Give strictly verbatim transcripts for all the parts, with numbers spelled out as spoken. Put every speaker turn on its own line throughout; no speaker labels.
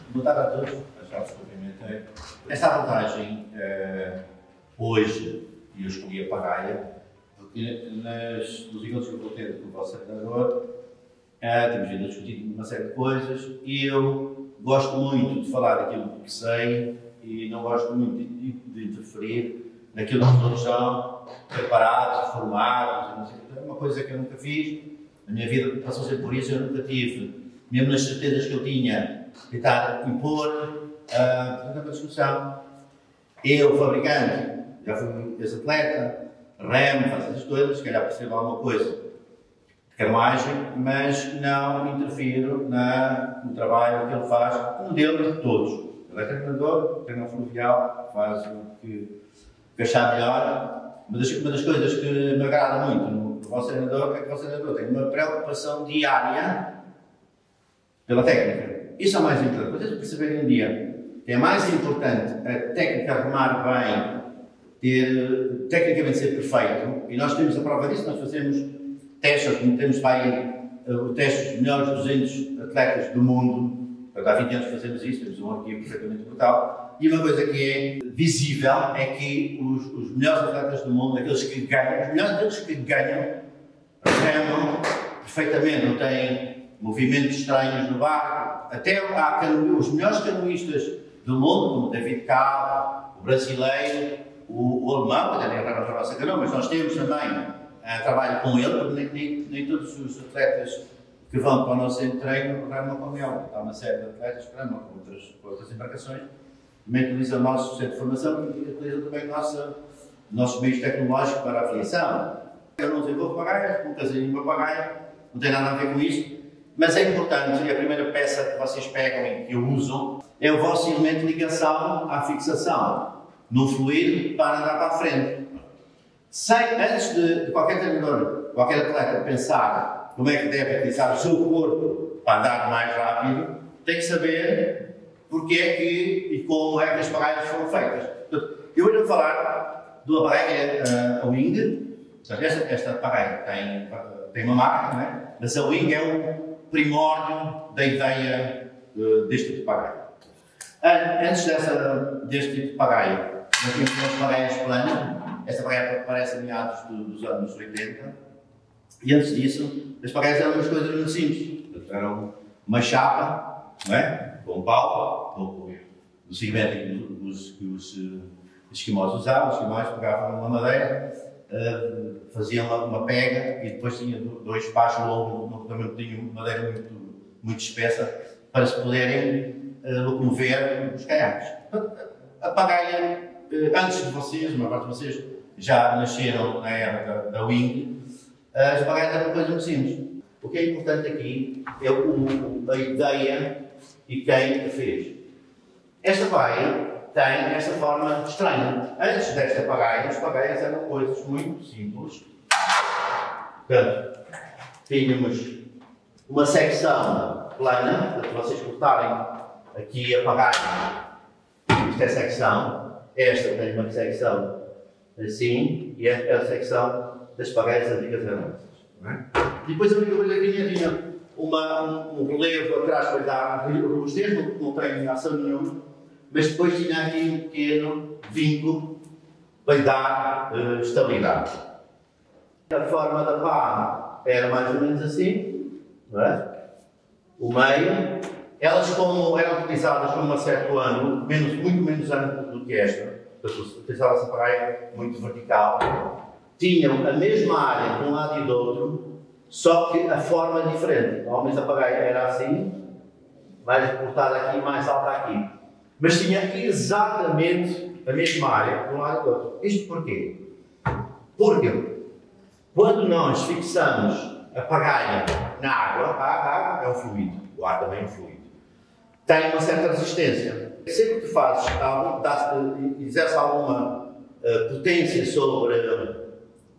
Boa tarde a todos. Esta abordagem, uh, hoje, eu escolhi a pagaia, porque nas, nos encontros que eu vou ter com o vosso treinador, uh, temos vindo a discutir uma série de coisas e eu gosto muito de falar daquilo que sei e não gosto muito de, de interferir naquilo que os outros são preparados, formados, não sei, é uma coisa que eu nunca fiz. A minha vida passou sempre por isso, eu nunca tive, mesmo nas certezas que eu tinha, tentar impor, uh, portanto, uma discussão. Eu, fabricante, já fui ex-atleta, remo, faço essas coisas, se calhar percebo alguma coisa de carruagem, mas não interfiro na, no trabalho que ele faz, um deles de todos. Ele é treinador, treinador fluvial, faz o que, que achar melhor. Uma das, uma das coisas que me agrada muito no, no vosso treinador é que o vosso treinador tem uma preocupação diária pela técnica. Isso é o mais importante. Vocês perceberem um dia que é mais importante a técnica remar bem, ter, tecnicamente ser perfeito, e nós temos a prova disso, nós fazemos testes, temos aí uh, testes dos melhores duzentos atletas do mundo, há vinte anos fazemos isso, temos um arquivo perfeitamente brutal, e uma coisa que é visível é que os, os melhores atletas do mundo, aqueles que ganham, os melhores aqueles que ganham, remam perfeitamente, não têm movimentos estranhos no barco, até há cano, os melhores canoístas do mundo, como o David Cal, o brasileiro, o, o alemão, até nem a nossa canoa, mas nós temos também uh, trabalho com ele, porque nem, nem, nem todos os atletas que vão para o nosso centro de treino remam com ele. Há uma série de atletas que remam com outras, com outras embarcações, também utilizam o nosso centro de formação e utilizam também o nosso, nossos meios tecnológicos para a aviação. Eu não desenvolvo pagaias, nunca usei nenhuma pagaia, não tem nada a ver com isso. Mas é importante, e a primeira peça que vocês pegam e que eu uso é o vosso elemento de ligação à fixação no fluido para andar para a frente. Sem, antes de, de qualquer treinador, qualquer atleta pensar como é que deve utilizar o seu corpo para andar mais rápido, tem que saber porque é que e como é que as pagaias foram feitas. Portanto, eu vou-lhe falar de uma pagaia, a Wing. Esta, esta pagaia tem, tem uma marca, não é? Mas a Wing é um primórdio da ideia uh, deste tipo de pagaia. Antes dessa, deste tipo de pagaia, nós tínhamos umas pagaias planas. Esta pagaia aparece a meados do, dos anos oitenta. E antes disso, as pagaias eram umas coisas muito simples. Eram uma chapa, não é? Com um pau, do segmento que os, que os, os esquimós usavam. Os esquimós pegavam uma madeira, uh, faziam uma, uma pega e depois tinha dois pachos longos, também tinham madeira muito, muito espessa, para se poderem uh, locomover os caiaques. A pagaia, uh, antes de vocês, uma parte de vocês já nasceram na era da, da Wing, as pagaias eram uma coisa muito simples. O que é importante aqui é o, a ideia e quem a fez. Esta pagaia tem esta forma estranha. Antes desta pagaia, as pagaias eram coisas muito simples. Portanto, tínhamos uma secção plana, para vocês cortarem aqui a pagaia. Isto é a secção. Esta tem uma secção assim, e esta é a secção das pagaias antigas aranças. E depois a única coisa que tinha, tinha uma, um, um relevo atrás para dar robustez, não, não tem ação nenhuma, mas depois tinha aqui um pequeno vínculo para dar uh, estabilidade. A forma da pá era mais ou menos assim, não é? O meio, elas como eram utilizadas com um certo ângulo, menos, muito menos ângulo do que esta, utilizava-se a praia muito vertical, tinham a mesma área de um lado e do outro, só que a forma é diferente. Normalmente a pagaia era assim, mais cortada aqui e mais alta aqui. Mas tinha exatamente a mesma área de um lado e do outro. Isto porquê? Porque quando nós fixamos a pagaia na água, a água é um fluido, o ar também é um fluido, tem uma certa resistência. Sempre que fazes algum, exerce alguma uh, potência sobre uh,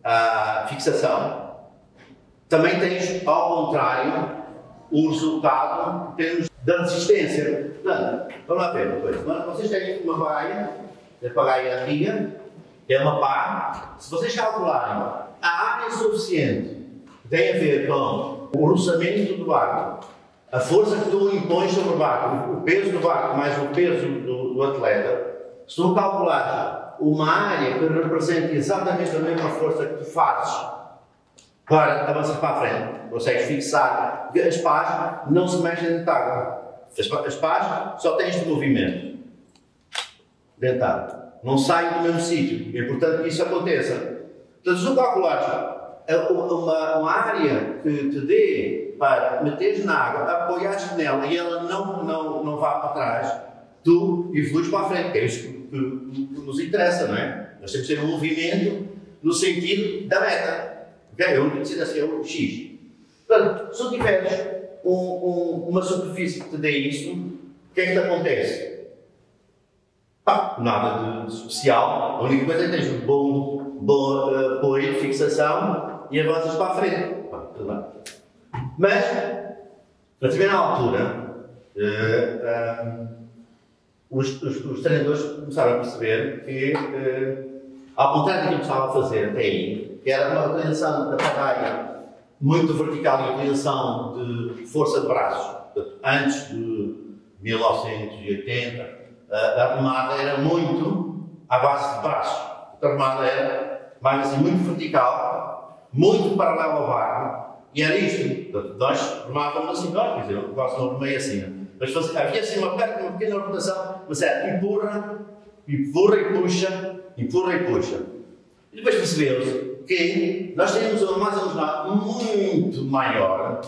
a fixação, também tens, ao contrário, o resultado em termos de resistência. Portanto, vamos lá ver uma coisa. Vocês têm uma pagaia, a pagaia antiga, é uma pá. Se vocês calcularem a área suficiente que tem a ver com o roçamento do barco a força que tu impões sobre o vácuo, o peso do vácuo mais o peso do, do atleta, se tu calculares uma área que representa exatamente a mesma força que tu fazes para avançar para a frente, consegues fixar, as pás não se mexem dentro de água. As pás só têm este movimento dentro de água. Não saem do mesmo sítio. É importante que isso aconteça. Portanto, se tu calculares uma, uma área que te dê para meteres na água, apoiares nela e ela não, não, não vá para trás, tu evoluís para a frente, que é isso que, que, que nos interessa, não é? Nós temos que ter um movimento no sentido da meta. Okay? É onde decide assim, é o X. Portanto, se tu tiveres um, um, uma superfície que te dê isso, o que é que te acontece? Ah, nada de especial. A única coisa é que tens um bom, bom uh, apoio de fixação e avanças para a frente. Ah, tudo bem. Mas, a determinada altura, uh, um, os, os, os treinadores começaram a perceber que, uh, ao contrário do que estava a fazer até aí, que era uma utilização da pagaia muito vertical e utilização de força de braços, antes de mil novecentos e oitenta, a remada era muito à base de braços. A remada era mais assim, muito vertical, muito paralela ao barco, e era isto. Portanto, nós remávamos assim, não, quer dizer, eu quase não remei assim. Mas fazia, havia assim uma, uma pequena rotação, mas era empurra, empurra e puxa, empurra e puxa. E depois percebeu-se que nós temos uma massa muscular muito maior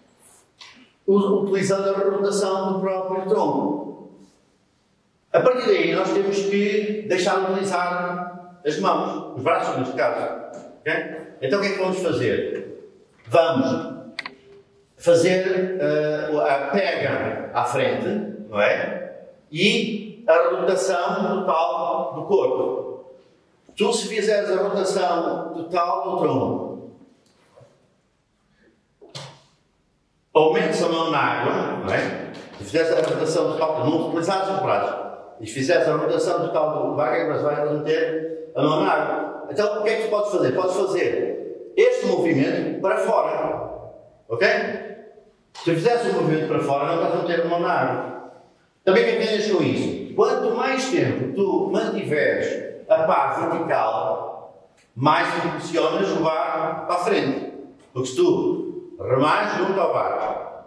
utilizando a rotação do próprio tronco. A partir daí nós temos que deixar de utilizar as mãos, os braços neste caso. Okay? Então o que é que vamos fazer? Vamos fazer uh, a pega à frente, não é? E a rotação total do corpo. Tu, se fizeres a rotação total do tronco, aumentes a mão na água, não é? Se fizeres a rotação total, não utilizares os braços, e se fizeres a rotação total do barco, vais meter a mão na água. Então, o que é que tu podes fazer? Podes fazer este movimento para fora, ok? Se fizeres o movimento para fora, não estás a meter a mão na água. Também o que entendes com isso? Quanto mais tempo tu mantiveres a pá vertical, mais impulsionas o barco para a frente. Porque se tu remares junto ao barco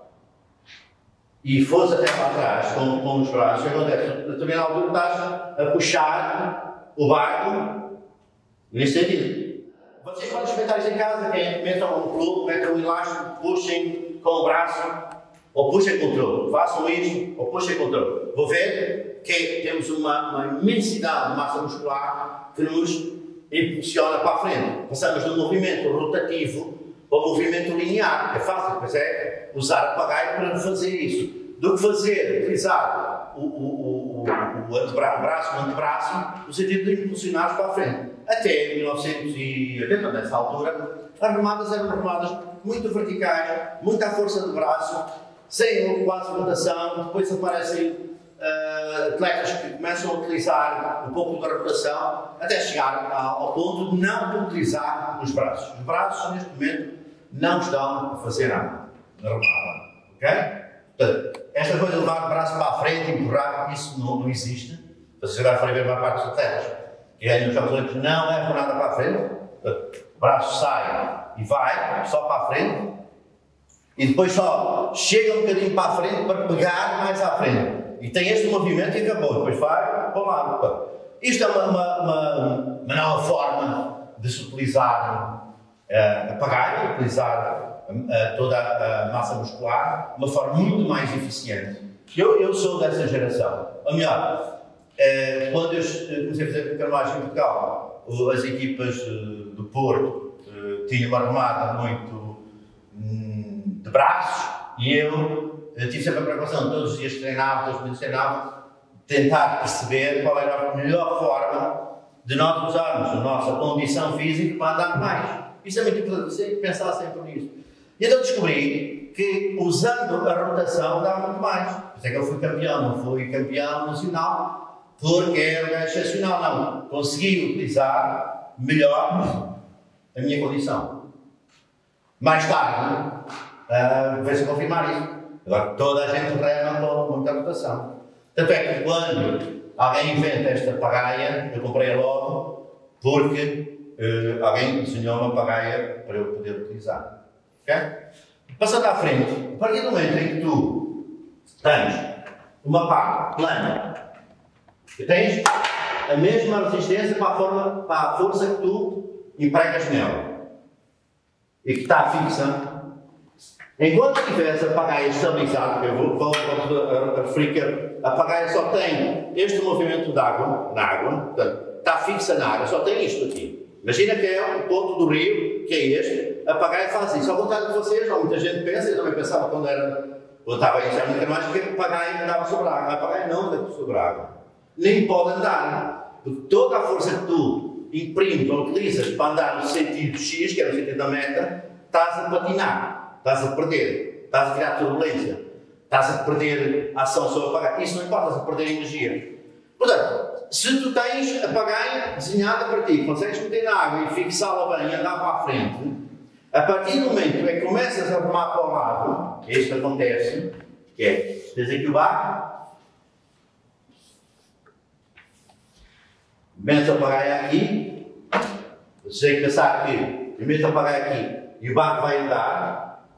e fores até para trás com, com os braços, o que acontece? A determinada altura estás a puxar o barco nesse sentido. Vocês podem experimentar isso em casa, que é, metam um clube, metam um elástico, puxem com o braço ou puxem com o tronco. Façam isto ou puxem com o tronco. Vou ver que temos uma, uma imensidade de massa muscular que nos impulsiona para a frente. Passamos de um movimento rotativo para um movimento linear. É fácil, pois é, usar a pagaia para fazer isso. Do que fazer, utilizar o, o, o, o antebraço, o antebraço, no sentido de impulsionar para a frente. Até mil novecentos e oitenta, nessa altura, as remadas eram remadas muito verticais, muita força de braço, sem quase rotação. Depois aparecem Uh, atletas que começam a utilizar um pouco da rotação até chegar ao, ao ponto de não utilizar os braços. Os braços, neste momento, não estão a fazer nada na remada. Ok? Portanto, esta coisa de levar o braço para a frente e empurrar, isso não, não existe. Vocês agora forem ver uma parte dos atletas que ganham os Jogos Olímpicos, não levam nada para a frente. Portanto, o braço sai e vai só para a frente e depois só chega um bocadinho para a frente para pegar mais à frente. E tem este movimento e acabou, depois vai para o lado. Isto é uma, uma, uma, uma nova forma de se utilizar uh, a pagaia, utilizar uh, toda a massa muscular, uma forma muito mais eficiente. Eu, eu sou dessa geração. Ou melhor, uh, quando eu comecei a fazer canoagem em Portugal, as equipas uh, do Porto uh, tinham uma remada muito um, de braços e eu Eu tive sempre a preocupação, todos os dias que treinava, todos os dias que treinava, tentar perceber qual era a melhor forma de nós usarmos a nossa condição física para andar mais. Isso é muito importante, você pensar sempre nisso. E então descobri que usando a rotação dá muito mais. Por isso é que eu fui campeão, não fui campeão nacional, porque era excepcional, não. Consegui utilizar melhor a minha condição. Mais tarde, uh, veio-se a confirmar isso. Agora, toda a gente rema com muita rotação. Tanto é que quando alguém inventa esta pagaia, eu comprei logo, porque uh, alguém ensinou-me a pagaia para eu poder utilizar. Okay? Passando à frente, a partir do momento em que tu tens uma pá plana, que tens a mesma resistência para a, forma, para a força que tu empregas nela e que está fixa, enquanto tiveres a pagaia estabilizada, porque eu vou referir que a pagaia só tem este movimento de água, na água, portanto, está fixa na água, só tem isto aqui. Imagina que é o ponto do rio, que é este, a pagaia faz isso. Ao contrário de vocês, ou muita gente pensa, eu também pensava quando era, quando estava a iniciar muito mais, que a pagaia andava sobre a água. A pagaia não anda sobre a água. Nem pode andar. Porque toda a força que tu imprimes ou utilizas para andar no sentido X, que é no sentido da meta, estás a patinar, estás a perder, estás a criar turbulência, estás a perder a ação sobre a pagaia. Isso não importa, estás a perder energia. Portanto, se tu tens a pagaia desenhada para ti, consegues meter na água e fixá-la bem e andar para a frente, a partir do momento em que começas a remar para o lado, é isto que acontece, que é, tens aqui o barco, metes a pagaia aqui, você tem que pensar que eu meto a pagaia aqui e o barco vai andar.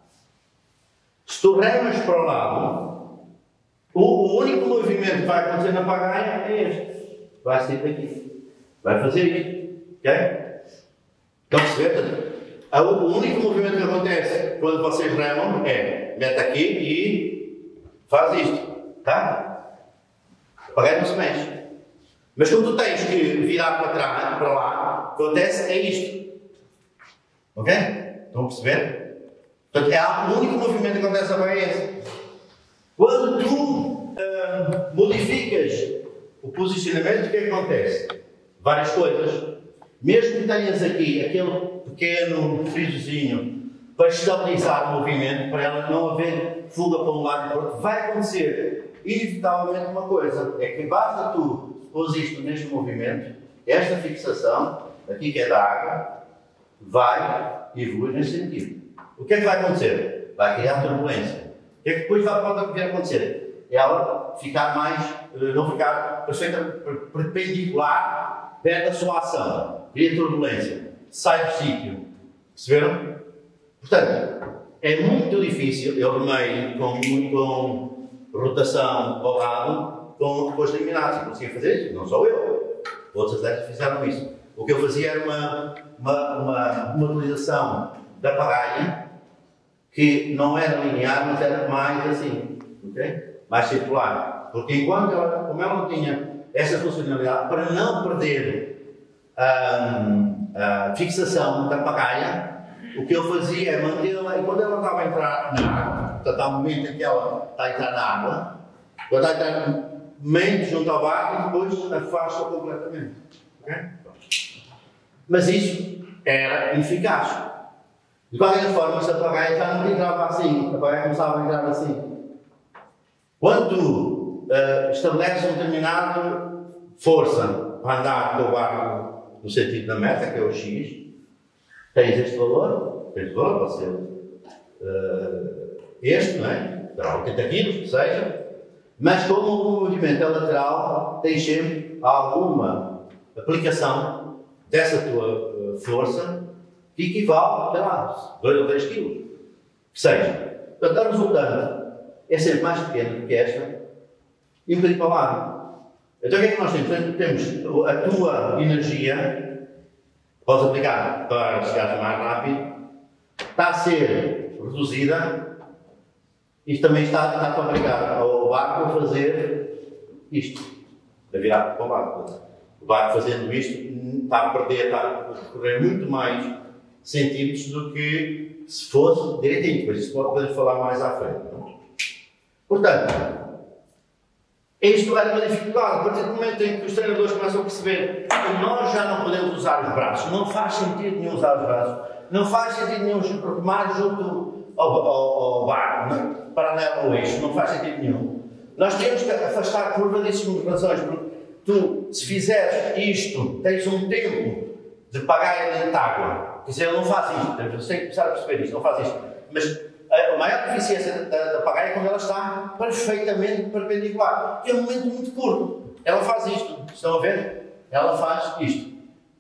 Se tu remas para o lado, o, o único movimento que vai acontecer na pagaia é este. Vai sair daqui. Vai fazer isto. Ok? Estão a perceber? O único movimento que acontece quando vocês remam é mete aqui e faz isto. Tá? A pagaia não se mexe. Mas quando tu tens que virar para trás, para lá, acontece é isto. Ok? Estão a perceber? Portanto, é o único movimento que acontece agora é esse. Quando tu uh, modificas o posicionamento, o que é que acontece? Várias coisas. Mesmo que tenhas aqui aquele pequeno frisozinho para estabilizar o movimento, para ela não haver fuga para um lado e para o outro, vai acontecer inevitavelmente uma coisa. É que basta tu pôs isto neste movimento, esta fixação, aqui que é da água, vai evoluir nesse sentido. O que é que vai acontecer? Vai criar turbulência. O que é que depois vai, pode vir a acontecer? Ela ficar mais, não ficar perfeita, perpendicular perto da sua ação. Cria turbulência. Sai do sítio. Perceberam? Portanto, é muito difícil. Eu remei com, com rotação ao lado, com depois de eliminados. Eu conseguia fazer isso. Não sou eu. Outros atletas fizeram isso. O que eu fazia era uma, uma, uma, uma utilização da pagaia que não era linear, mas era mais assim, ok? Mais circular. Porque enquanto ela, como ela não tinha essa funcionalidade, para não perder a, a fixação da pagaia, o que eu fazia é mantê-la, e quando ela estava a entrar na água, portanto há um momento em que ela está a entrar na água, quando está a entrar mente junto ao barco e depois afasta completamente. Okay? Mas isso era ineficaz. De qualquer forma, esta pagaia já não entrava assim, a pagaia começava a entrar assim. Quando tu uh, estabeleces uma determinada força para andar com o barco no sentido da meta, que é o X, tens este valor, tens valor, pode ser uh, este, não é? oitenta quilos, que seja, mas como o movimento é lateral, tens sempre alguma aplicação dessa tua uh, força que equivale, sei lá, dois ou três quilos. Que seja, portanto, a resultante é sempre mais pequena do que esta e um bocadinho para lá. Então o que é que nós temos? Temos a tua energia, podes aplicar para chegar mais rápido, está a ser reduzida e também está, está a obrigar ao barco a fazer isto, a virar para o barco. O barco fazendo isto está a perder, está a correr muito mais centímetros do que se fosse direitinho, depois isso podemos falar mais à frente. Não? Portanto, isto era uma dificuldade. A partir do momento em que os treinadores começam a perceber que nós já não podemos usar os braços, não faz sentido nenhum usar os braços, não faz sentido nenhum remar junto ao, ao, ao barco, não? Paralelo ao eixo, não faz sentido nenhum. Nós temos que afastar por variedíssimas razões, porque tu, se fizeres isto, tens um tempo de pagaia dentro de água. Quer dizer, ele não faz isto, você tem que começar a perceber isto, não faz isto. Mas a maior eficiência da, da pagaia é quando ela está perfeitamente perpendicular. E é um momento muito curto. Ela faz isto. Estão a ver? Ela faz isto.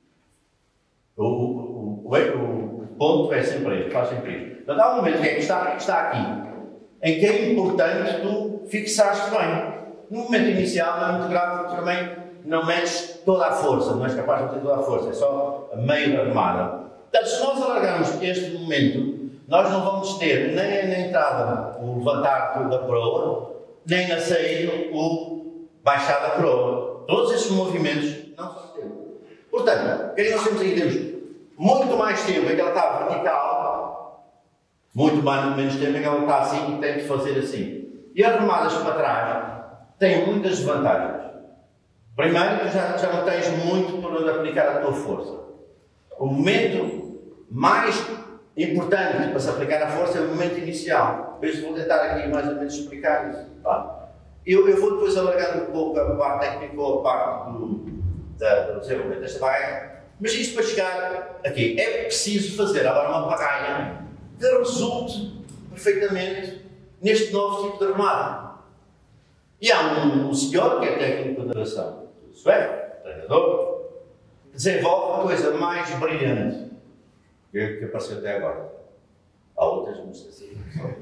O, o, o, o, o ponto é sempre este. Faz sempre isto. Então há um momento que, é que, está, que está aqui, em que é importante tu fixares bem. No momento inicial não é muito grave, porque também não metes toda a força, não és capaz de meter toda a força, é só a meio armada. Portanto, se nós alargarmos este momento, nós não vamos ter nem na entrada o levantar da proa, nem na saída o baixar da proa. Todos esses movimentos não são tempo. Portanto, o que é que nós temos aí? Temos muito mais tempo em que ela está vertical, muito mais, menos tempo em que ela está assim e tem de fazer assim. E as remadas para trás têm muitas desvantagens. Primeiro, tu já, já não tens muito por onde aplicar a tua força. O momento mais importante para se aplicar a força é o momento inicial. Vejo, vou tentar aqui mais ou menos explicar isso. Tá? Eu, eu vou depois alargar um pouco a parte técnica ou a parte do, da, do desenvolvimento desta pagaia. Mas isto para chegar aqui, é preciso fazer agora uma pagaia que resulte perfeitamente neste novo tipo de armada. E há um, um senhor que é técnico de natação, sueco, treinador, que desenvolve a coisa mais brilhante que, que apareceu até agora. Há outras, não sei se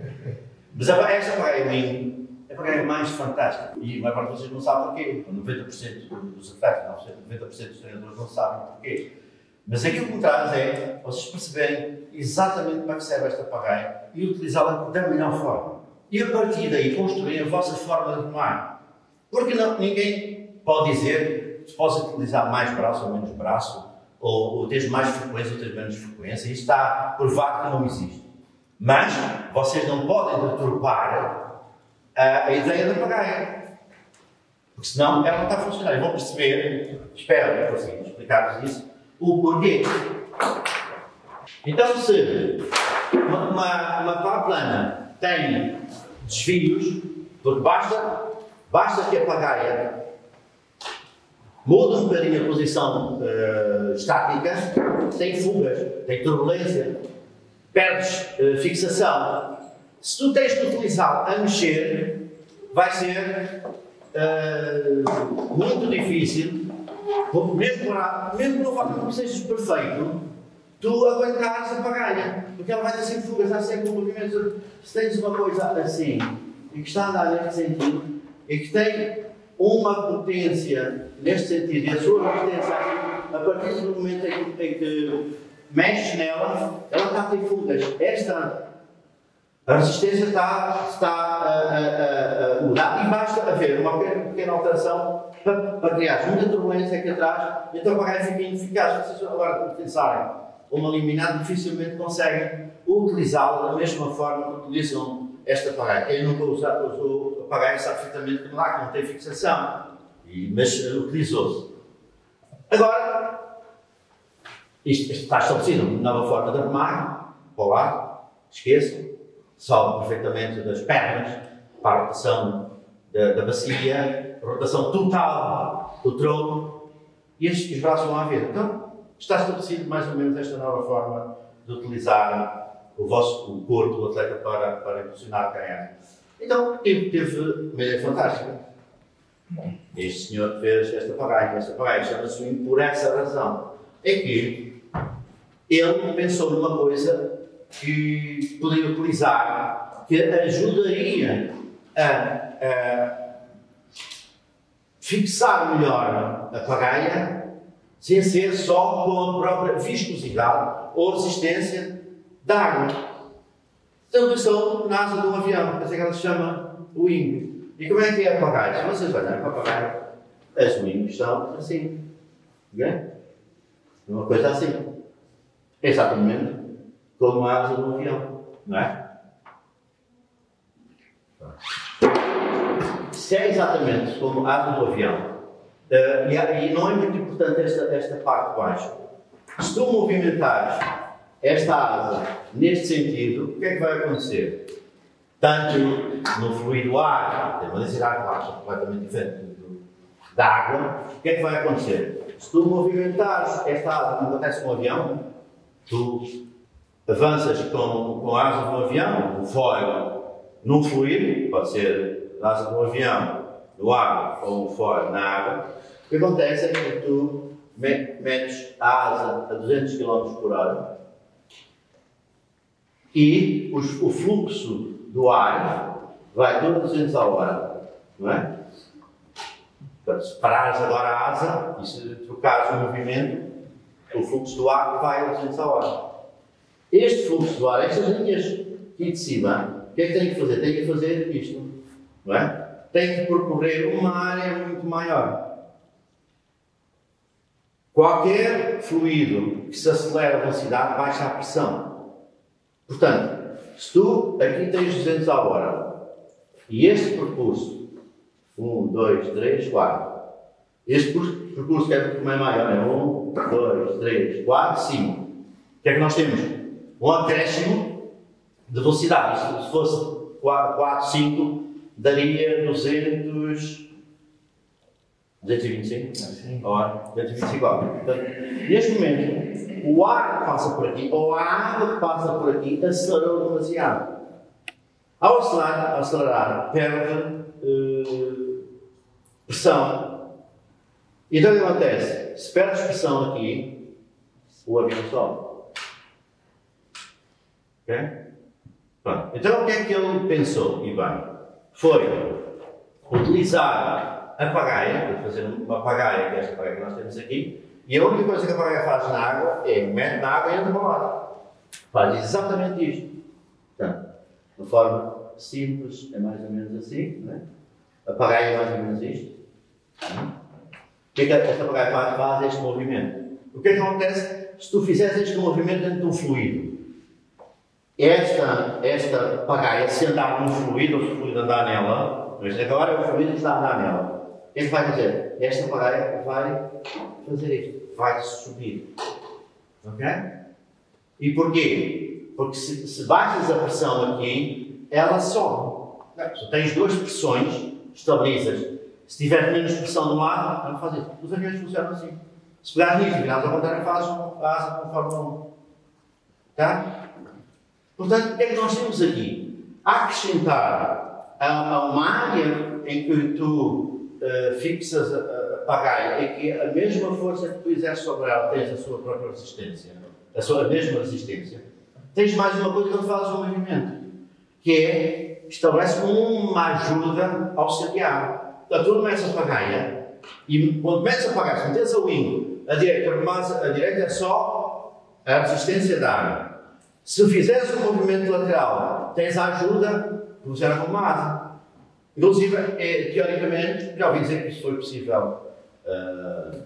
mas a, esta pagaia wing é a pagaia mais fantástica. E a maior parte de vocês não sabe porquê. noventa por cento dos atletas, noventa por cento dos treinadores não sabem porquê. Mas aquilo que me traz é vocês perceberem exatamente para que serve esta pagaia e utilizá-la da melhor forma. E a partir daí construir a vossa forma de remar. Porque não, ninguém pode dizer se podes utilizar mais braço ou menos braço, ou, ou tens mais frequência ou tens menos frequência. Isto está provado que não existe. Mas vocês não podem deturpar a, a ideia da pagaia. Porque senão ela não está a funcionar. E vão perceber, espero que consiga explicar-vos isso, o porquê. Então, se uma, uma, uma pá plana tem desvios, porque basta, basta que a pagaia mude um bocadinho a posição uh, estática, tem fugas, tem turbulência, perdes uh, fixação. Se tu tens que utilizá-la a mexer, vai ser uh, muito difícil, mesmo, para, mesmo no facto de não sejas perfeito, tu aguentares a pagaia, porque ela vai ter sempre fugas, há sempre um movimento. Se tens uma coisa assim, e que está a andar neste sentido, e que tem uma potência neste sentido, e a sua potência aqui, a partir do momento em que, em que mexes nela, ela está a ter fugas. Esta a resistência está, está a, a, a mudar e basta haver uma pequena, pequena alteração para, para criar muita turbulência aqui atrás, então a pagaia fica ineficaz. Vocês agora pensarem uma liminar, dificilmente conseguem utilizá-la da mesma forma que utilizam esta pagaia. Quem nunca usou, usou a pagaia sabe perfeitamente que lá, que não tem fixação, e, mas utilizou-se. Agora, isto, isto está estabelecido uma nova forma de remar, para o lado, esqueçam, salvo perfeitamente das pernas, para a rotação da, da bacia, a rotação total do tronco, e estes braços vão à vida. Então, está estabelecido mais ou menos esta nova forma de utilizar o vosso o corpo do atleta para, para impulsionar a canhão. Então, teve, teve uma ideia fantástica. Este senhor fez esta pagaia, esta pagaia chama-se swing por essa razão. É que ele pensou numa coisa que poderia utilizar, que ajudaria a, a fixar melhor a pagaia, sem ser só com a própria viscosidade ou resistência da água. Então pensou na asa de um avião, pensa que ela se chama wing. E como é que é a pagaia? Se vocês olharem para a pagaia, as wings estão assim. Okay? Uma coisa assim. Exatamente como a asa de um avião, não é? Se é exatamente como a asa do avião, Uh, e, e não é muito importante esta, esta parte de baixo. Se tu movimentares esta asa neste sentido, o que é que vai acontecer? Tanto no fluido ar, tem uma densidade baixa, completamente diferente do, da água, o que é que vai acontecer? Se tu movimentares esta asa, como acontece com o avião, tu avanças com, com a asa do avião, o foil num fluido, pode ser a asa do avião no ar ou o foil na água, o que acontece é que tu metes a asa a duzentos quilómetros por hora e o, o fluxo do ar vai todo a duzentos a hora, não é? Portanto, se parares agora a asa e se trocares o movimento, o fluxo do ar vai a duzentos a hora. Este fluxo do ar, estas linhas aqui de cima, o que é que tem que fazer? Tem que fazer isto, não é? Tem que percorrer uma área muito maior. Qualquer fluido que se acelera a velocidade baixa a pressão. Portanto, se tu aqui tens duzentos a hora e este percurso, um, dois, três, quatro, este percurso que é muito maior, é um, dois, três, quatro, cinco. O que é que nós temos? Um acréscimo de velocidade. Se fosse quatro, cinco, daria duzentos, duzentos e vinte e cinco? Sim. duzentos e vinte e cinco. Portanto, neste momento, o ar que passa por aqui, ou a água que passa por aqui, acelerou demasiado. Ao acelerar, ao acelerar perde uh, pressão. Então o que acontece? Se perdes pressão aqui, o avião sobe. Okay? Pronto. Então o que é que ele pensou? E bem, foi utilizar a pagaia, fazer uma pagaia, que é esta pagaia que nós temos aqui, e a única coisa que a pagaia faz na água é mete na água e entra para o lado. Faz exatamente isto. Portanto, de uma forma simples, é mais ou menos assim, não é? A pagaia é mais ou menos isto. O que é que esta pagaia faz? Faz este movimento. O que é que acontece se tu fizeres este movimento dentro de um fluido? Esta, esta pagaia, se andar num fluido, ou se o fluido andar nela, mas agora é o fluido que está a andar nela, o que é que vai fazer? Esta pagaia vai fazer isto, vai subir. Ok? E porquê? Porque se, se baixas a pressão aqui, ela sobe. Se tens duas pressões, estabilizas. Se tiver menos pressão de um lado, não faz isso. Os aviões funcionam assim. Se pegares nisto e virares ao contrário, fazes a asa conforme um. Tá? Portanto, o que é que nós temos aqui? Acrescentar a, a uma área em que tu uh, fixas a, a pagaia, em que a mesma força que tu exerces sobre ela tens a sua própria resistência, a sua a mesma resistência, tens mais uma coisa que fazes no movimento, que é, estabelece uma ajuda auxiliar. Portanto, tu metes a pagaia, e quando metes a pagaia, se metes a wing, a direita, a direita é só a resistência da área. Se fizeres um movimento lateral, tens a ajuda que funciona como uma asa. Inclusive, é, teoricamente, já ouvi dizer que isso foi possível uh,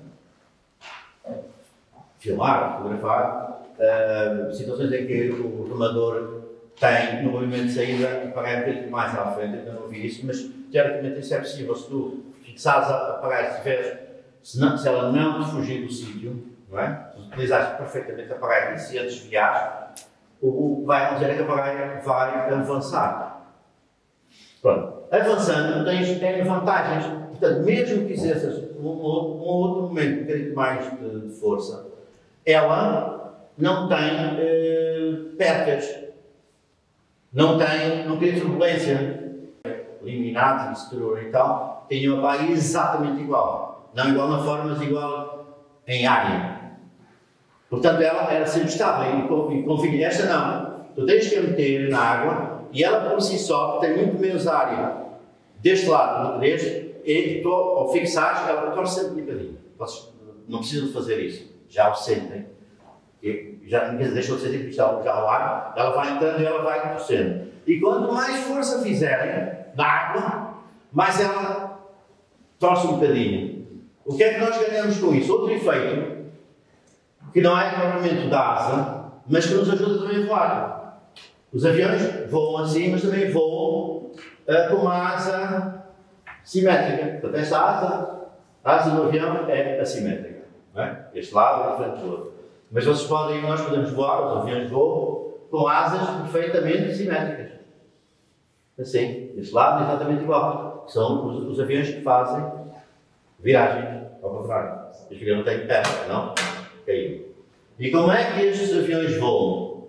filmar, fotografar, uh, situações em que o remador tem, no movimento de saída, a pagaia um bocadinho mais à frente, ainda não ouvi isso, mas teoricamente isso é possível. Se tu fixares a pagaia, se, tiveres, se, não, se ela não te fugir do sítio, não é? Se utilizares perfeitamente a pagaia e se a desviares, o que vai acontecer é que a pagaia vai avançar. Pronto. Avançando, tens, tens vantagens. Portanto, mesmo que exerças um, um outro momento um bocadinho mais de, de força, ela não tem eh, percas, não tem, não tem turbulência. Eliminados, exterior e tal, tem uma pagaia exatamente igual. Não igual na forma, mas igual em área. Portanto, ela era sempre estável e confia. Esta não. Tu tens que a meter na água e ela por si só tem muito menos área deste lado do que deste, e tu, ao fixares, ela torce sempre um bocadinho. Não precisam de fazer isso. Já o sentem. E já deixam de sentir que está já o ar, ela vai entrando e ela vai torcendo. E quanto mais força fizerem na água, mais ela torce um bocadinho. O que é que nós ganhamos com isso? Outro efeito, que não é propriamente da asa, mas que nos ajuda também a voar. Os aviões voam assim, mas também voam uh, com uma asa simétrica. Portanto, esta asa, a asa do avião é assimétrica. Não é? Este lado é diferente do outro. Mas vocês podem, nós podemos voar, os aviões voam, com asas perfeitamente simétricas. Assim, este lado é exatamente igual. São os, os aviões que fazem viragens ao contrário. Este avião não tem perna, não? Caiu. E como é que estes aviões voam?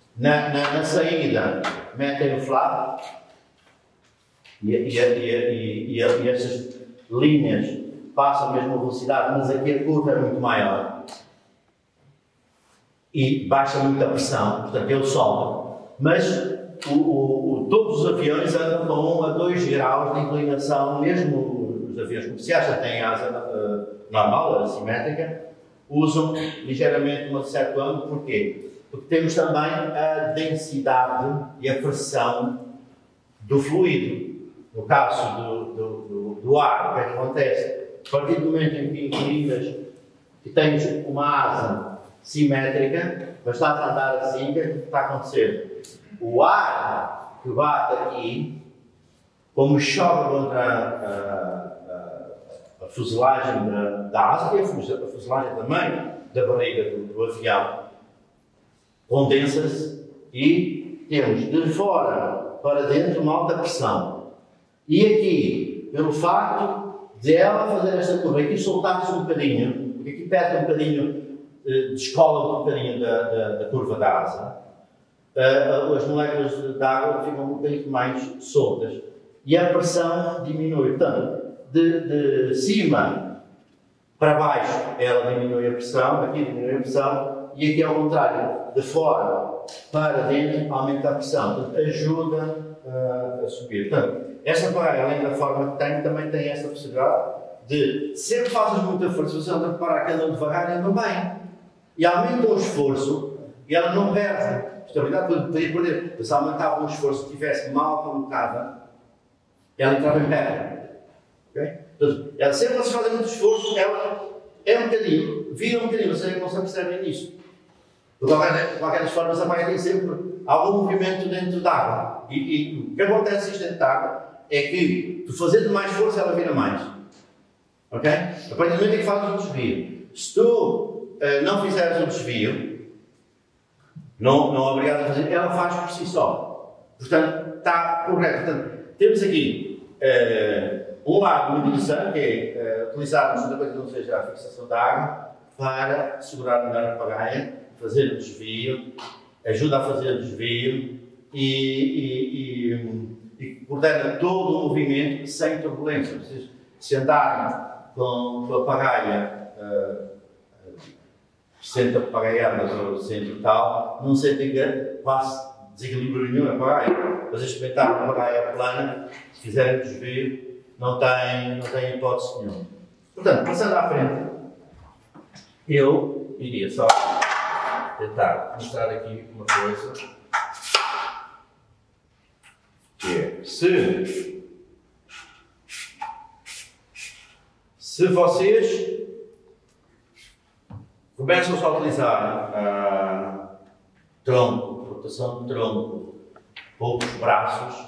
Na, na, na saída, metem o flap e, e, e, e, e, e estas linhas passam a mesma velocidade, mas aqui a curva é muito maior e baixa muito a pressão, portanto ele solta. Mas o, o, o, todos os aviões andam com um a dois graus de inclinação, mesmo os aviões comerciais já têm asa uh, normal, assimétrica, usam ligeiramente um certo ângulo. Porquê? Porque temos também a densidade e a pressão do fluido. No caso do, do, do, do ar, o que é que acontece? A partir do momento em que inclinas, que tens uma asa simétrica, mas estás a andar assim, o que é que está a acontecer? O ar que bate aqui, como choca contra a, a, a fuselagem da, da asa, e a fuselagem também da barriga do, do avião, condensa-se e temos de fora para dentro uma alta pressão. E aqui, pelo facto de ela fazer esta curva, aqui soltar-se um bocadinho, porque aqui perde um bocadinho, descola um bocadinho da, da, da curva da asa, as moléculas de água ficam um bocadinho mais soltas e a pressão diminui. Portanto, de, de cima para baixo ela diminui a pressão, aqui diminui a pressão, e aqui ao contrário, de fora para dentro aumenta a pressão, portanto, ajuda uh, a subir. Portanto, esta praia, além da forma que tem, também tem esta possibilidade de, sempre que fazes muita força, você anda para que andam devagar e andam bem. E aumenta o esforço e ela não perde estabilidade, podia perder. Mas aumentava o esforço, se estivesse mal colocada, ela entrava em perda. Okay? Portanto, ela, sempre que vocês fazem muito esforço, ela é um bocadinho, vira um bocadinho, vocês não se percebem nisso. De qualquer, de qualquer das formas, a praia tem sempre algum movimento dentro da água. E, e o que acontece dentro da água é que, tu fazendo mais força, ela vira mais. Ok? A partir do momento em que fazes um desvio, se tu uh, não fizeres um desvio, não, não é obrigado a fazer, ela faz por si só. Portanto, está correto. Portanto, temos aqui uh, um lado muito interessante, que é uh, utilizarmos outra coisa que não seja a fixação da água para segurar melhor a pagaia, fazer o desvio, ajuda a fazer o desvio e, e, e, e coordena todo o movimento sem turbulência. Vocês, se andarem com, com a pagaia uh, sente apagaiadas ou sente tal, não sentem que passe desequilíbrio nenhum na pagaia. Vocês experimentaram a pagaia plana, se fizerem o desvio, não tem, não tem hipótese nenhuma. Portanto, passando à frente, eu iria só tentar mostrar aqui uma coisa, que é, se, se vocês começam a utilizar uh, tronco, rotação de tronco, poucos braços,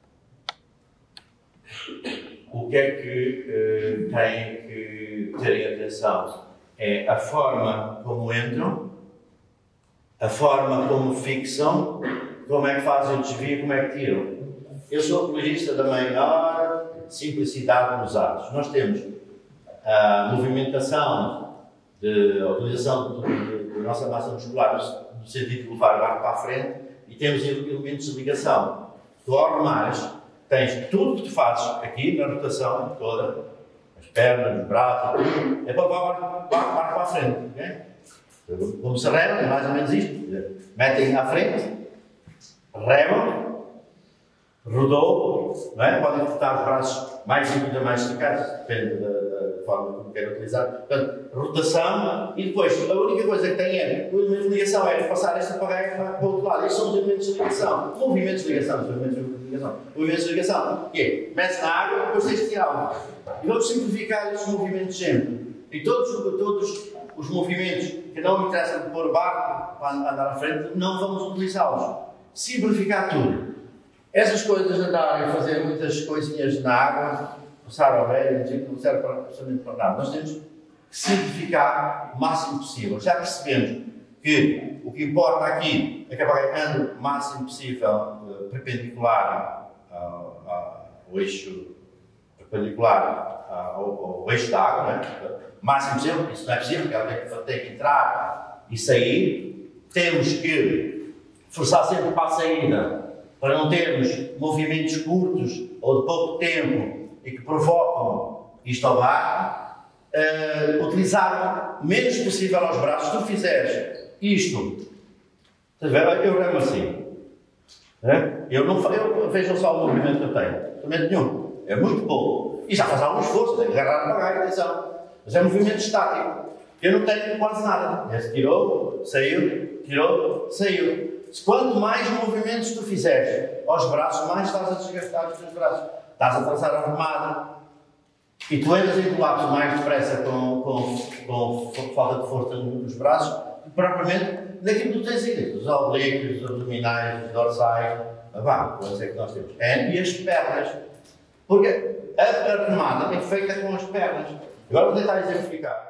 o que é que uh, têm que terem atenção? É a forma como entram, a forma como fixam, como é que fazem o desvio, como é que tiram. Eu sou apologista da maior simplicidade nos atos. Nós temos a movimentação, de, a utilização da nossa massa muscular no sentido de levar o barco para a frente e temos elementos de ligação. Tu ao arrumares, tens tudo que tu fazes aqui na rotação toda, as pernas, os braços, tudo, é para levar o barco para a frente. Okay? Como se rema, é mais ou menos isto. Metem à frente, remam, rodou, não é? Podem cortar os braços mais líquidos ou mais esticados, depende da, da forma como querem utilizar. Portanto, rotação e depois a única coisa que tem é o elemento de ligação, é passar esta pagaia para o outro lado. Estes são os elementos de ligação. Movimentos de ligação, os elementos de ligação. Movimentos de ligação, que é, metes na água e depois tens de tirá-lo. E vamos simplificar estes movimentos sempre. E todos, todos os movimentos que não interessam de pôr barco para andar à frente, não vamos utilizá-los. Simplificar tudo. Essas coisas de andarem a fazer muitas coisinhas na água, passar ao velho, não serve para, absolutamente para nada. Nós temos que simplificar o máximo possível. Já percebemos que o que importa aqui é que a pagaia ande o máximo possível uh, perpendicular ao, ao eixo perpendicular ao, ao eixo da água, não é? O máximo possível, isso não é possível, porque ela tem que, tem que entrar e sair. Temos que forçar sempre para a saída, para não termos movimentos curtos ou de pouco tempo e que provocam isto ao bar, uh, utilizar o menos possível aos braços. Se tu fizeres isto, eu remo assim, é? eu não eu, vejam só o movimento que eu tenho, movimento nenhum, é muito pouco, e já faz algum esforço, tem que agarrar a pagaia, atenção, mas é um movimento estático, eu não tenho quase nada, esse tirou, saiu, tirou, saiu. Quanto mais movimentos tu fizeres aos braços, mais estás a desgastar os teus braços. Estás a traçar a armada. E tu entras em colapso mais depressa com, com, com, com falta de força nos braços, propriamente naquilo que tu tens aqui. Os oblíquos, os abdominais, os dorsais. Vá, vamos dizer que nós temos. É, e as pernas. Porque a armada é feita com as pernas. Agora vou tentar exemplificar.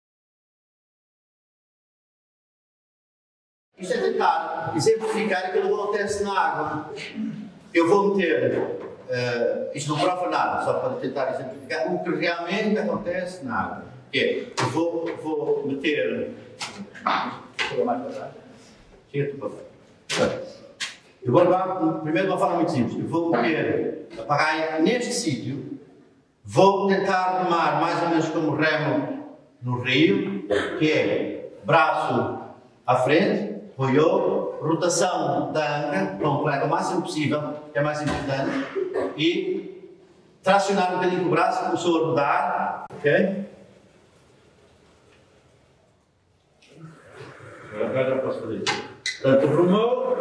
Isto é tentar exemplificar aquilo que acontece na água. Eu vou meter, uh, isto não prova nada, só para tentar exemplificar o que realmente acontece na água. Que é, eu vou, vou meter. Chega mais para trás. Chega-te para trás. Eu vou levar, primeiro de uma forma muito simples. Eu vou meter a pagaia neste sítio, vou tentar remar mais ou menos como remo no rio, que é braço à frente. Apoiou, rotação da anca completa, o máximo possível, que é mais importante, e tracionar um bocadinho o braço, começou a rodar, ok? Agora já posso fazer isso. Portanto, remou.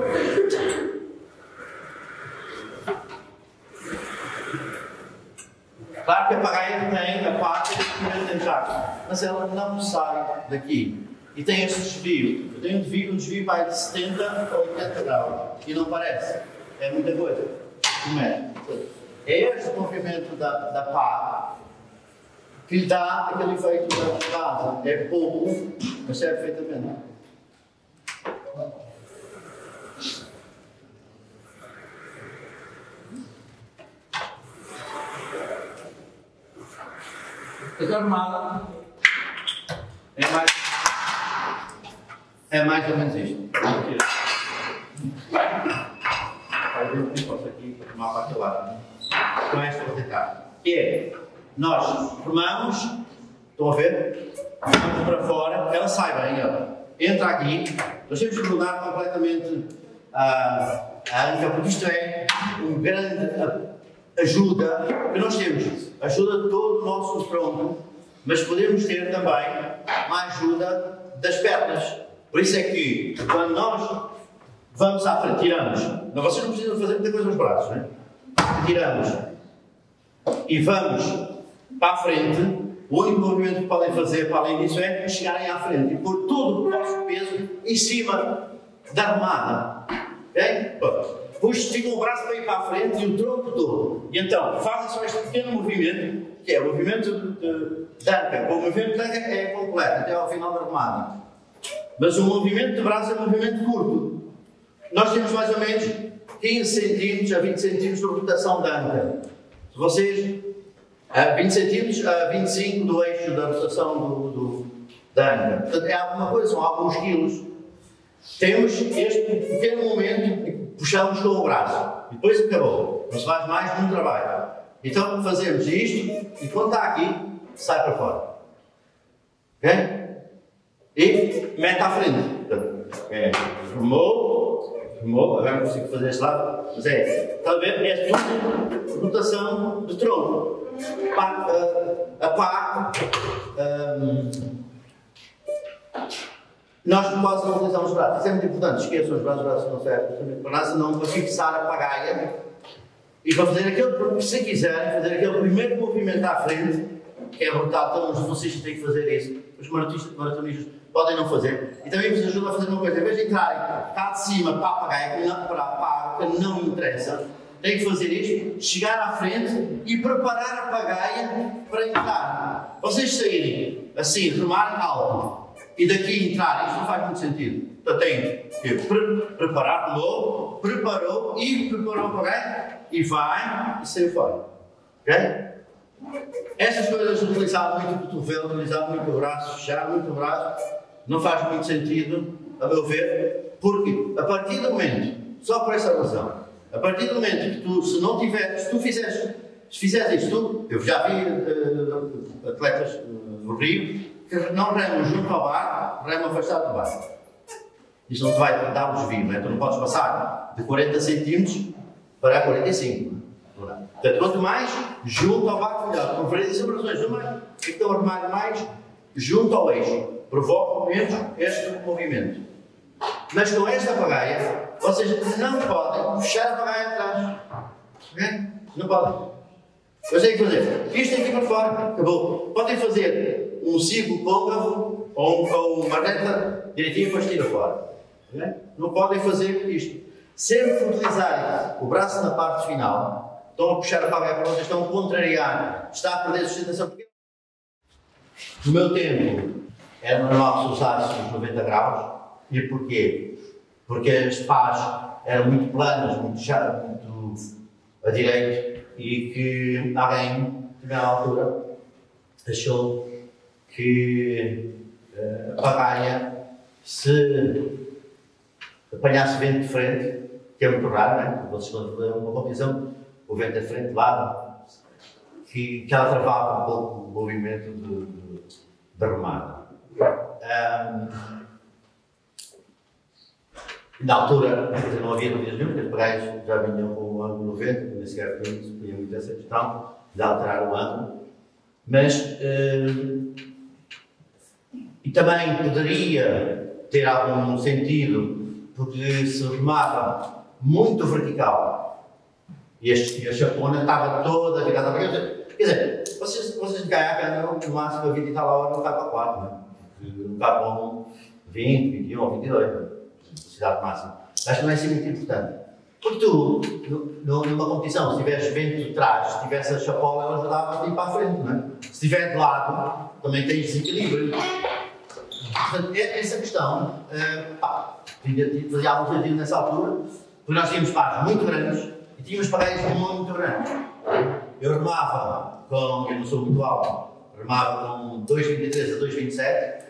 Claro que a pagaia tem a parte de tentar, mas ela não sai daqui. E tem este desvio. Eu tenho um desvio, um desvio vai de setenta a oitenta graus. E não parece. É muita coisa. Não é? É este movimento da, da pá que lhe dá aquele efeito da base. É pouco, mas serve perfeitamente. A armada é mais. É mais ou menos isto. Eu posso aqui tomar para aquele lado. Com esta vou tentar. Que é, nós formamos, estão a ver? Vamos para fora, ela sai bem, ela entra aqui, nós temos que mudar completamente a, a anca, porque isto é uma grande ajuda que nós temos. Ajuda todo o nosso tronco, mas podemos ter também uma ajuda das pernas. Por isso é que, quando nós vamos à frente, tiramos, não, vocês não precisam fazer muita coisa nos braços, não é? Tiramos e vamos para a frente, o único movimento que podem fazer para além disso é chegarem à frente e pôr todo o vosso peso em cima da armada. Ok? Depois esticam o braço para ir para a frente e o tronco todo. E então, fazem só este pequeno movimento, que é o movimento de, de anca. O movimento de anca é completo, até ao final da armada. Mas o movimento de braço é um movimento curto. Nós temos mais ou menos quinze centímetros a vinte centímetros de rotação da anca. Se vocês, a vinte centímetros a vinte e cinco do eixo da rotação do, do, da anca. Portanto, é alguma coisa, são alguns quilos. Temos este pequeno momento e puxamos com o braço. E depois acabou. Não se faz mais nenhum trabalho. Então fazemos isto e quando está aqui, sai para fora. Ok? E mete à frente. É, remou, remou, agora não consigo fazer este lado, mas é, está a ver? É tudo rotação de tronco. Pá, a, a pá, um, nós quase não utilizamos os braços. Isso é muito importante, esqueçam os braços, os braços não servem para nada, senão para fixar a pagaia e para fazer aquele, se quiserem, fazer aquele primeiro movimento à frente, que é brutal, então os velocists têm que fazer isso. Os maratonistas, maratonistas podem não fazer. E também vos ajuda a fazer uma coisa. Em vez de entrarem cá de cima para a pagaia, que não, para a água, que não interessa, têm que fazer isto, chegar à frente e preparar a pagaia para entrar. Vocês saírem assim, remarem alto e daqui entrarem, isto não faz muito sentido. Então têm que pre preparar de novo, preparou e preparou a pagaia e vai e saiu fora. Ok? Essas coisas, utilizar muito o cotovelo, utilizar muito o braço, fechar muito o braço, não faz muito sentido, a meu ver, Porque a partir do momento, só por essa razão, a partir do momento que tu, se não tiveres, se tu fizeres, se fizeres isto, eu já vi uh, atletas uh, do Rio que não remam junto ao bar, remam afastado do bar. Isto não te vai dar o desvio, não é? Tu não podes passar de quarenta centímetros para quarenta e cinco. Portanto, quanto mais junto ao barco, melhor. Conferência sobre razões do meio, que estão a remar mais junto ao eixo. Provocam menos este movimento. Mas com esta pagaia, vocês não podem fechar a pagaia atrás. Okay? Não podem. Mas têm que fazer isto aqui para fora. Acabou. Podem fazer um ciclo côncavo ou, um, ou uma reta direitinha para estirar fora. Okay? Não podem fazer isto. Sempre que utilizarem o braço na parte final, estão a puxar a pagaia para vocês, estão a contrariar, está a perder sustentação. No meu tempo, era normal que se usasse os noventa graus. E porquê? Porque as pás eram muito planas, muito chatas, muito a direito, e que alguém, na altura, achou que uh, a pagaia, se apanhasse vento de frente, que é muito raro, não é? Vocês vão fazer uma competição, o vento é de frente de lado, que, que ela travava um pouco o movimento de, de, de remada. Um, Na altura, dizer, não havia dúvidas nenhuma, porque os pagaios já vinham com o ângulo noventa, nem sequer se podia muito essa questão de alterar o ângulo. Mas, eh, e também poderia ter algum sentido, porque se remava muito vertical e, este, e a chapona estava toda virada para cá. Quer dizer, vocês, vocês de caiaque andam no máximo a vinte e tal a hora, não vai para quatro, não é? Não vai para um vinte, vinte e um ou vinte e dois. Velocidade máxima. Acho que não é assim muito importante. Porque tu, no, numa competição, se tiveres vento de trás, se tivesse a chapola, ela ajudava a ir para a frente, não é? Se estiver de lado, também tens desequilíbrio. Portanto, essa questão, uh, pá, fazia algum sentido nessa altura, porque nós tínhamos pás muito grandes e tínhamos pagaias muito grandes. Eu remava com, eu não sou muito alto, remava com dois vírgula vinte e três a dois vírgula vinte e sete.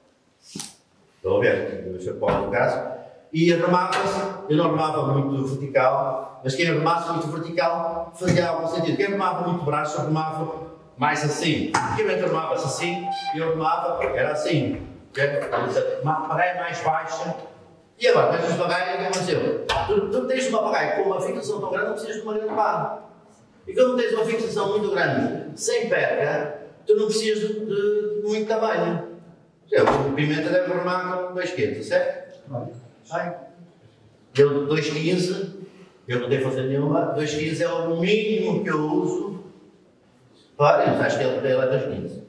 Estão a ver? O chapola no caso. E remava-se, eu não remava muito vertical, mas quem remasse muito vertical fazia algum sentido. Quem remava muito braço, remava mais assim. Quem remava-se assim, eu remava, era assim. Uma pagaia mais baixa. E agora, mas as bagaias, o que aconteceu? Tu, tu tens uma bagaia com uma fixação tão grande, não precisas de uma grande barra. E quando tens uma fixação muito grande, sem perca, tu não precisas de, de, de muito tamanho. O Pimenta deve remar com dois quinze, certo? Ai. Eu dois quinze, eu não devo fazer nenhuma, dois quinze é o mínimo que eu uso. Para, acho que ele é dois quinze.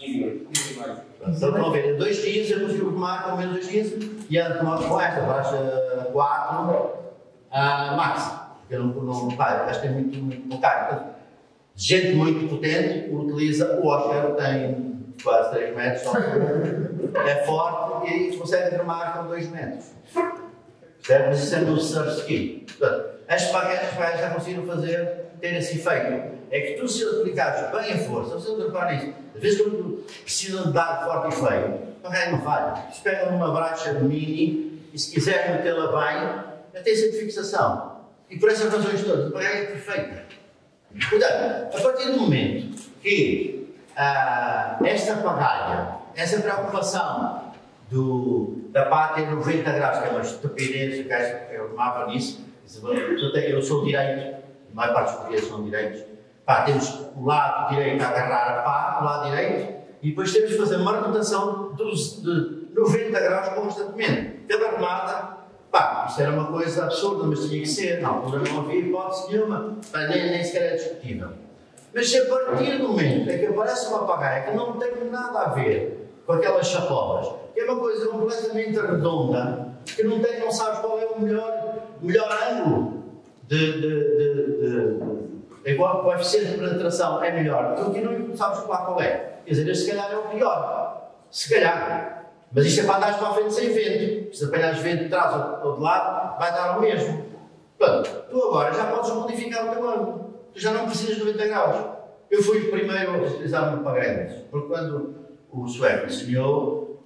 Então estão a ver, dois quinze eu consigo remar com menos dois quinze e ando com esta, baixa quatro a máximo. Eu não, não, pá, acho que é muito, muito caro. Gente muito potente utiliza, o Oscar tem quase três metros, só é forte e consegue remar com dois metros. Certo? Mas isso é no surf ski. Portanto, as pagaias já conseguiram fazer, ter esse efeito. É que tu, se aplicares bem a força, vocês não reparam nisso, às vezes quando precisam de dar forte e feio, a pagaia não falha. Eles pegam uma bracha mini e se quiserem metê-la bem, já tem sempre fixação. E por essas razões todas, a pagaia é perfeita. Portanto, a partir do momento que ah, esta pagaia, essa preocupação do, da pá ter noventa graus, que é uma estupidez, eu tomava nisso, eu sou direito, a maior parte dos portugueses são direitos, pá, temos o lado direito a agarrar a pá, o lado direito, e depois temos de fazer uma rotação de noventa graus constantemente. Pela remada, pá, isso era uma coisa absurda, mas tinha que ser, na altura não havia hipótese nenhuma, pá, nem, nem sequer é discutível. Mas se a partir do momento em que aparece uma pagaia que não tem nada a ver com aquelas chapolas, que é uma coisa completamente redonda, que não, tem, não sabes qual é o melhor, melhor ângulo de, de, de, de, de igual, o coeficiente de penetração é melhor, tu aqui não sabes qual é. Quer dizer, este se calhar é o pior. Se calhar. Mas isto é para andares para a frente sem vento. Se apanhares vento de trás ou de lado, vai dar o mesmo. Portanto, tu agora já podes modificar o teu ângulo. Tu já não precisas de noventa graus. Eu fui o primeiro a utilizar uma para grandes, porque quando o sueco ensinou,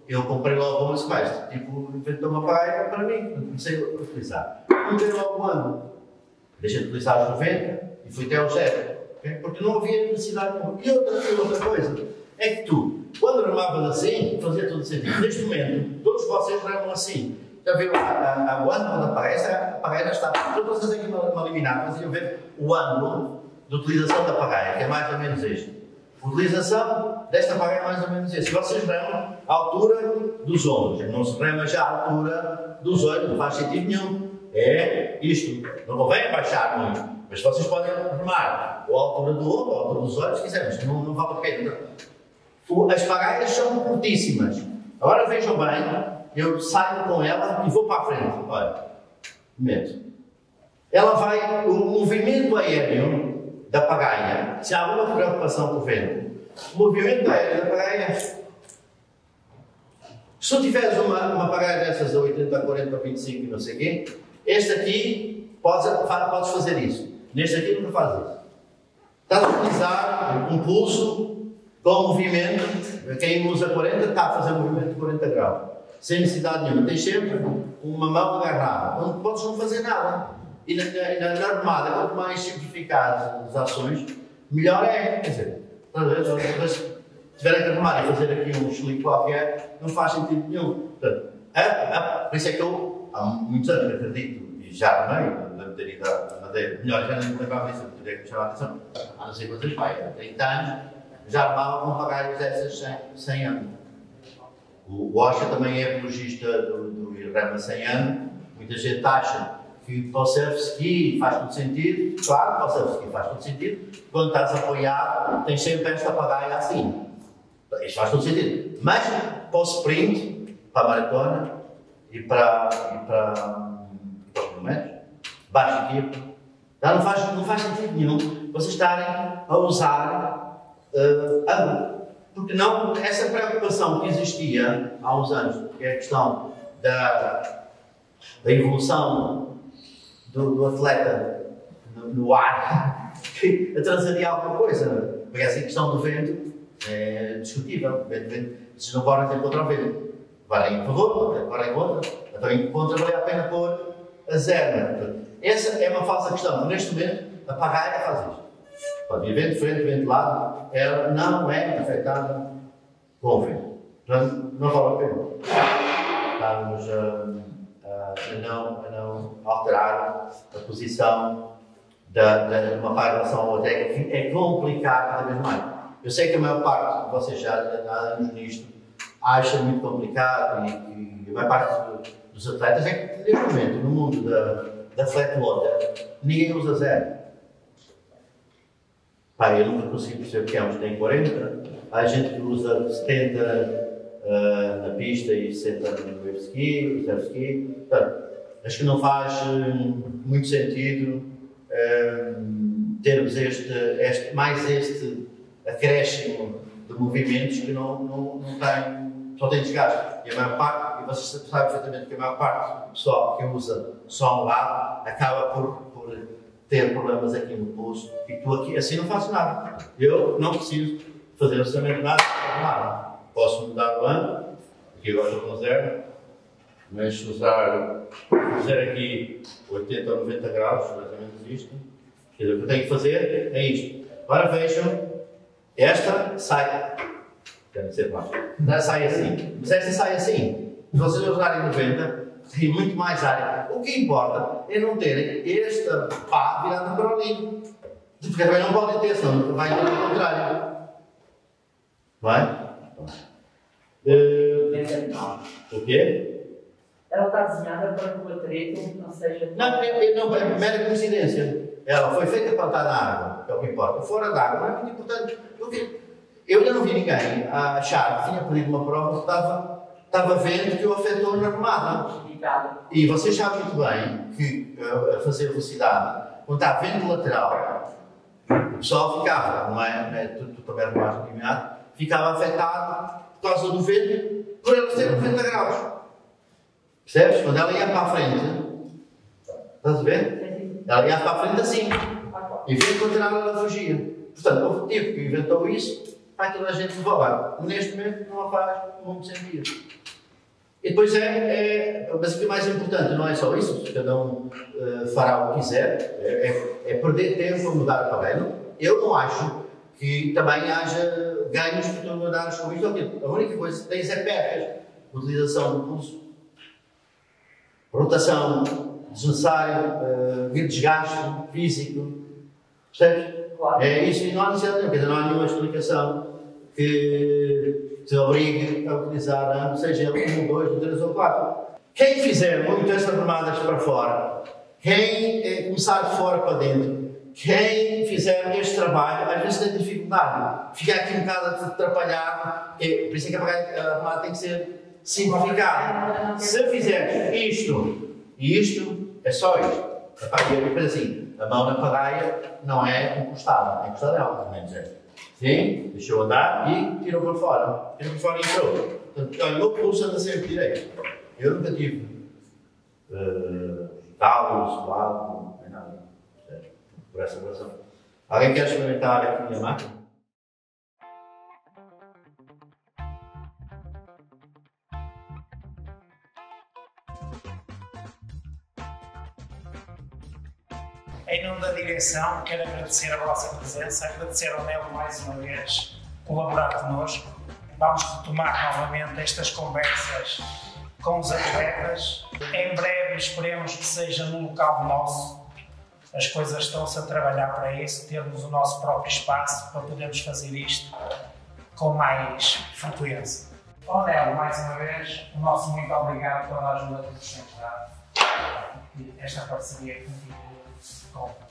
eu comprei logo uma sequência, tipo, inventou uma praia para mim, comecei a utilizar. Comprei logo um ano, deixei de utilizar os noventa e fui até aos zero, okay? Porque não havia necessidade nenhuma. E outra, outra coisa, é que tu, quando remavas assim, fazia todo sentido. Neste momento, todos vocês remam assim. Já viu, a, a, o ângulo da parede, a parede está. Todos vocês aqui me eliminaram, mas iam ver o ângulo de utilização da parede, que é mais ou menos este. A utilização desta parede é mais ou menos este. Vocês remam a altura dos ombros, não se rema já a altura dos olhos, não faz sentido nenhum. É isto. Não convém abaixar muito, mas vocês podem remar a altura do ombro, a altura dos olhos, se quiserem, mas não, não vale a pena. As pagaias são curtíssimas. Agora vejam bem, eu saio com ela e vou para a frente. Olha, meto. Ela vai, o movimento aéreo da pagaia, se há alguma preocupação com o vento, o movimento aéreo da pagaia, se tu tiveres uma, uma pagaia dessas da oitenta, quarenta, vinte e cinco e não sei o quê, este aqui, podes, podes fazer isso. Neste aqui nunca fazes isso. Estás a utilizar um pulso com movimento, quem usa quarenta está a fazer um movimento de quarenta graus, sem necessidade nenhuma. Tens sempre uma mão agarrada, onde podes não fazer nada. E na, na, na armada, quanto mais simplificadas as ações, melhor é. Quer dizer, se tiverem que arrumar e fazer aqui um chilique qualquer, não faz sentido nenhum. Portanto, a, a, por isso é que eu, há muitos anos, acredito, e já arrumei, na matéria da madeira, melhor, já não me lembrava disso, teria que me chamar a atenção, há não sei quantas vai, há trinta anos, já armava com pagaias dessas cem anos. O Osha também é apologista do, do rema cem anos. Muita gente acha que para o surf-ski faz todo sentido. Claro, para o surf-ski faz todo sentido. Quando estás apoiado, tens sempre esta pagaia assim. Isto faz todo sentido. Mas para o sprint, para a maratona e para, e para, e para os monumentos, baixo equipa, não faz, não faz sentido nenhum vocês estarem a usar Uh, ângulo. Porque não, essa preocupação que existia há uns anos, que é a questão da, da evolução do, do atleta no, no ar, que atrasaria alguma coisa. Porque essa questão do vento é discutível. Vocês não podem ter contra o vento. Agora em favor, agora em contra. Então em contra vale a pena pôr a zero. Essa é uma falsa questão. Neste momento, a pagaia faz isto. Pode vir vento de frente, vento de lado, ela não é afetada com o vento. Portanto, não vale a pena. Estamos a, a, a, não, a não alterar a posição da, da, de uma parte em relação à outra. É, é complicado cada vez mais. Eu sei que a maior parte de vocês já há anos nisto acha muito complicado e, e a maior parte do, dos atletas é que, neste momento, no mundo da, da flat water, ninguém usa zero. Pá, eu nunca consigo perceber que é uns tem quarenta, há gente que usa setenta uh, na pista e sessenta no wave ski, no surf ski. Portanto, acho que não faz uh, muito sentido uh, termos este, este, mais este acréscimo de movimentos que não, não, não tem, só tem desgaste. E a maior parte, e vocês sabem perfeitamente que a maior parte do pessoal que usa só um lado acaba por, por ter problemas aqui no pulso, e tu aqui assim não faço nada. Eu não preciso fazer absolutamente nada, nada. Posso mudar o ângulo, aqui agora estou com zero, mas se usar, fazer aqui oitenta ou noventa graus, mais ou menos isto, quer dizer, o que eu tenho que fazer é isto. Agora vejam, esta sai, deve ser mais, esta sai assim, mas esta sai assim. Se vocês usarem noventa, tem muito mais área. O que importa é não terem esta pá virada para o ali. Porque também não podem ter, senão vai ter o contrário. Vai? Uh, o quê?
Ela está desenhada para que o atrito não seja...
Não, é, não, é mera coincidência. Ela foi feita para estar na água, é o que importa. Fora da água não é muito importante. Eu, vi, eu ainda não vi ninguém a achar que tinha pedido uma prova que estava, estava vendo que o afetou na remada. E vocês sabem muito bem que uh, a fazer velocidade, quando está vento lateral, o pessoal ficava, não é? Não é tu, tu também mais caminhado, ficava afetado por causa do vento, por ela ter noventa graus. Percebes? Quando ela ia para a frente, estás a ver? Ela ia para a frente assim. E vento lateral ela fugia. Portanto, houve um tipo que inventou isso, vai toda a gente levar. Neste momento não faz muito sentido. E depois é, é, mas o que é mais importante não é só isso, cada um uh, fará o que quiser, é, é, é perder tempo a mudar o aparelho. Eu não acho que também haja ganhos por tu mudares com isto. A única coisa que tens é percas, utilização do pulso, rotação desnecessária, uh, desgaste físico, percebes?
Claro.
É isso e não há necessidade nenhuma, não há nenhuma explicação que te obrigue a utilizar, seja um, dois, três ou quatro. Quem fizer muitas armadas para fora, quem eh, começar de fora para dentro, quem fizer este trabalho, às vezes tem dificuldade, fica aqui um bocado atrapalhado, é, por isso é que a armada tem que ser simplificada. Se fizeres isto e isto, é só isto. E depois assim, a mão na pagaia não é encostada, é encostada é algo, menos é. Sim, deixou andar e tirou para fora. Tirou para fora e entrou. Portanto, o meu pulso anda sempre direito. Eu nunca tive uh, talos, lado, nem nada. Por essa razão. Alguém quer experimentar aqui a minha máquina?
Em nome da direção, quero agradecer a vossa presença, agradecer ao Nelo mais uma vez colaborar connosco. Vamos retomar novamente estas conversas com os atletas. Em breve esperemos que seja no local nosso. As coisas estão-se a trabalhar para isso, termos o nosso próprio espaço para podermos fazer isto com mais frequência. Ao Nelo, mais uma vez, o nosso muito obrigado pela ajuda que nos tens dado. Esta parceria continua com